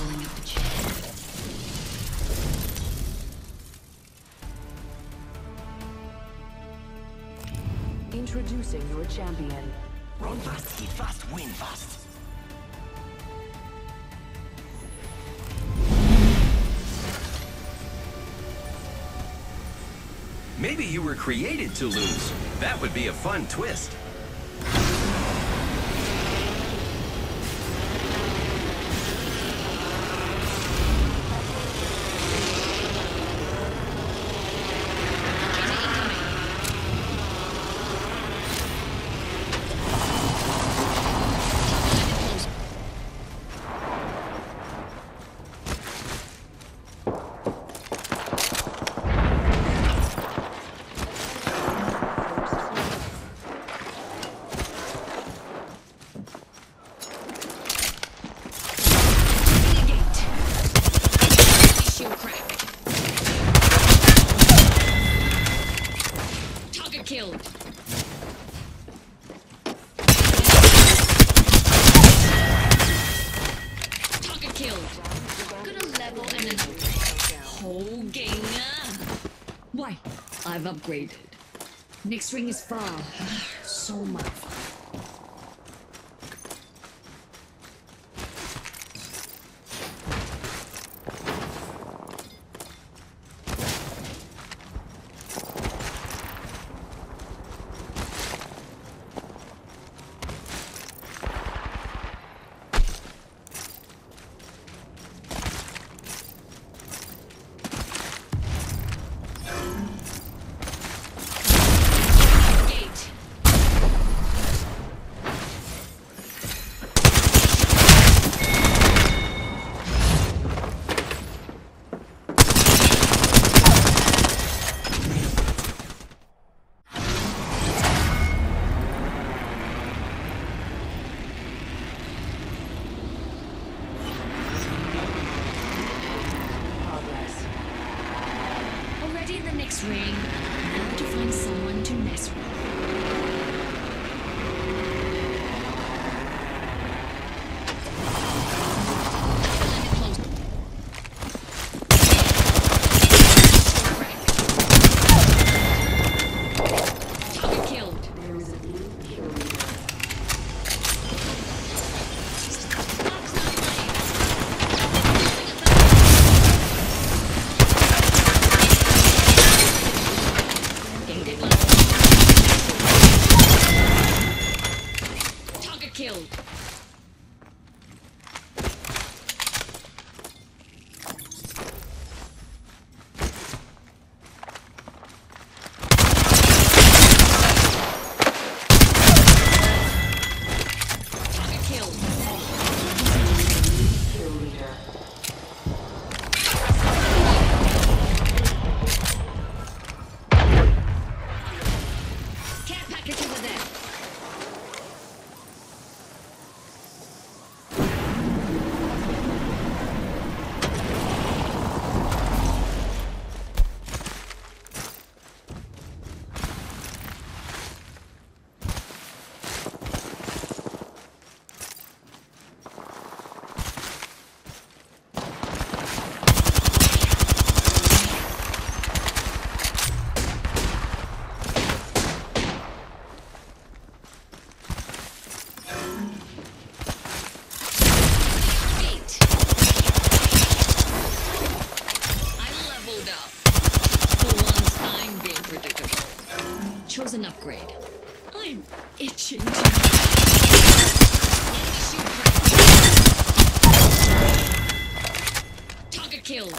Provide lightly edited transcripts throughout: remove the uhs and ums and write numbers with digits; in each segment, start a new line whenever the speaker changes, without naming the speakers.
pulling up the chair.
Introducing your champion.
Run fast, hit fast, win fast. Maybe you were created to lose. That would be a fun twist.
Killed. Target killed. Got a level and an upgrade. Whole gang. Why? I've upgraded. Next ring is far. So much fun. Already in the next ring. Now to find someone to mess with. Killed. Care package over there. Chose an upgrade. I'm itching to target killed.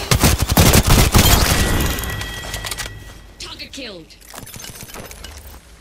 Killed.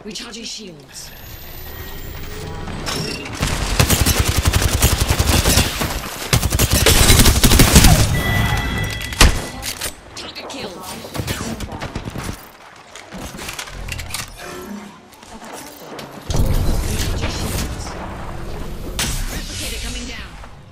Recharging shields. Target killed. Recharging shields. Replicator coming down.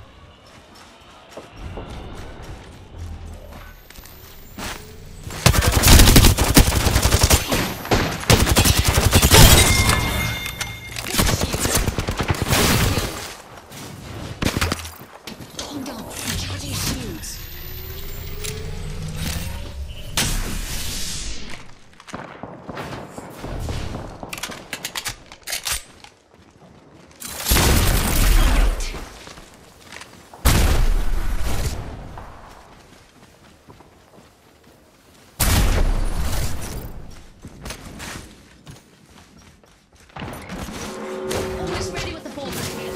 Always ready with the ball basket.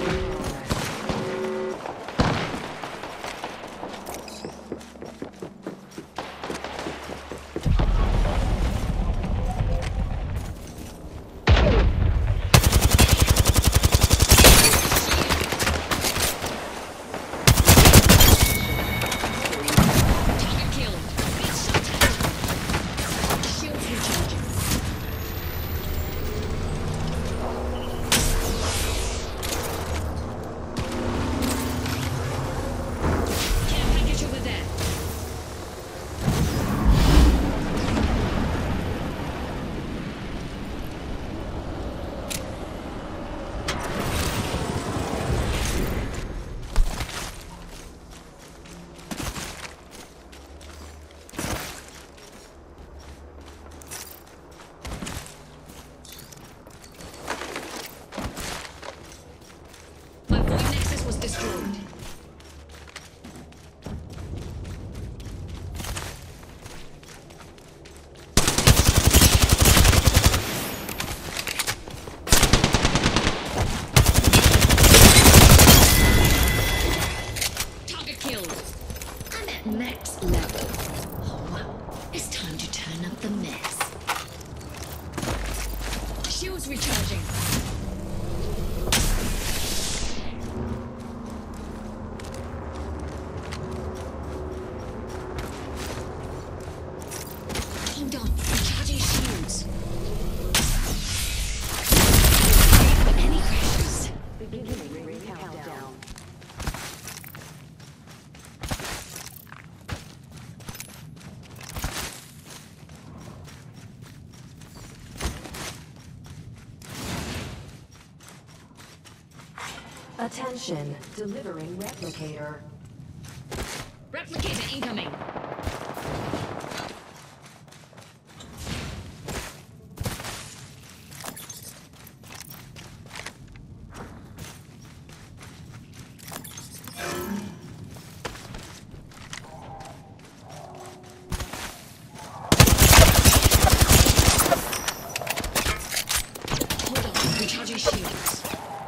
Target killed. Good shot. Shields recharging. Care package over there. My void nexus was destroyed. Target killed. I'm at max level. Oh wow. It's time to turn up the mess. Shields recharging. Hold on, recharging shields. Any crashes?
Beginning ring countdown. Attention, delivering replicator.
Replicator incoming. Hold on, recharging shields.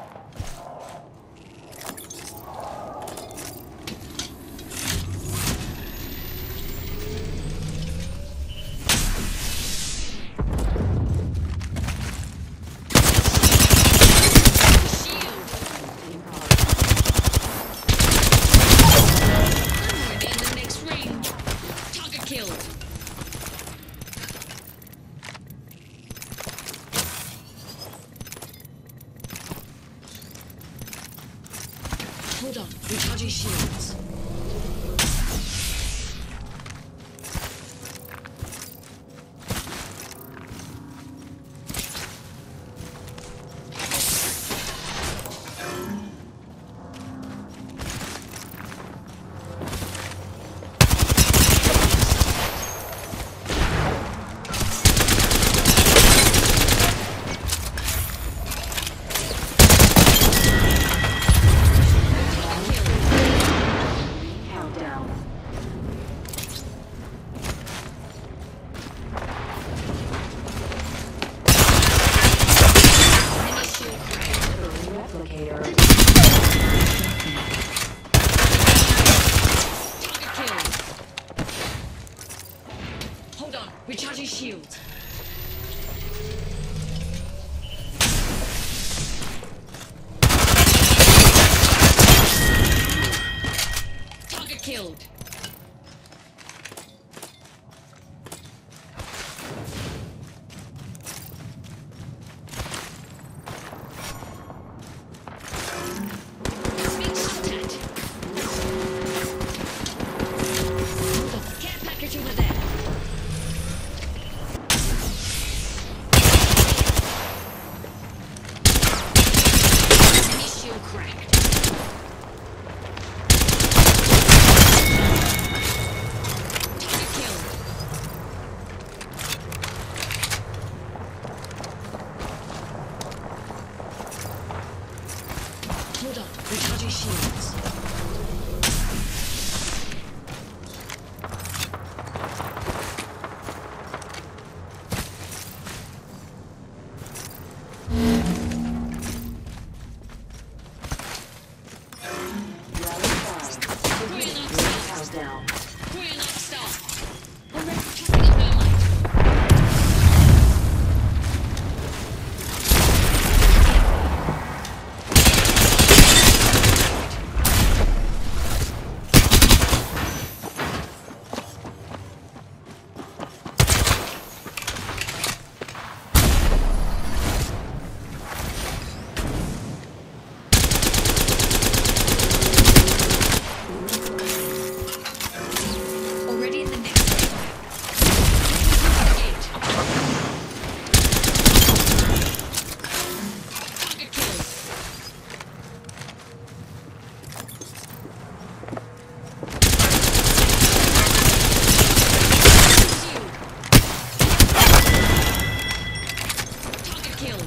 Hold on, recharging shields. Recharging shield. killed. It's being shot at. Hold on. Care package over there. Enemy shield cracked. Target killed. Hold on. Recharging shields.
Beginning ring countdown.
We're not stopped. Already tossing a thermite. Already in the next ring. Gate. Target killed. Pursue. Target killed.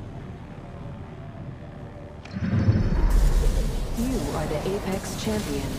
You are the Apex champion.